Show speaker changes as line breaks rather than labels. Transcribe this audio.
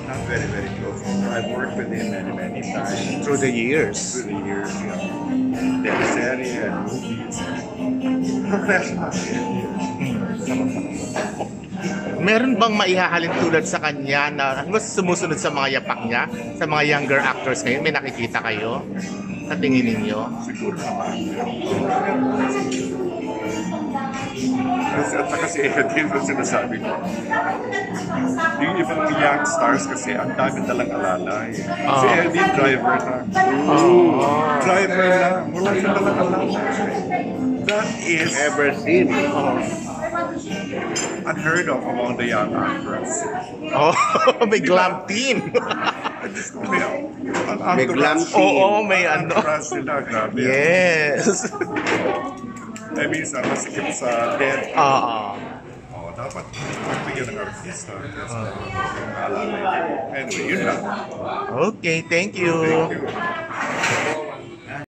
Not very, very close. I've worked with him many, many times.
Through the years.
Through the years, you know. Teleserye and movies. Professional.
Meron bang maihahalin tulad sa kanya na mas sumusunod sa mga yapak niya? Sa mga younger actors ngayon, may nakikita kayo? Sa tingin ninyo?
Siguro naman. At saka si Eddie, yung sinasabi ko. Yung ibang young stars kasi, ang dami talang alala. Si Eddie, driver na. Driver na. Wala siya talang alala. That is
Ever seen?
unheard of among the young actors.
Oh, may glam team.
May
glam team.
Oo, may ano.
Entourage sila, grabe.
Yes.
I mean, sa masikip sa dead.
Oo.
Oh, dapat magbigyan ng artista. Alala. Anyway, yun lang.
Okay, thank you.
Thank you.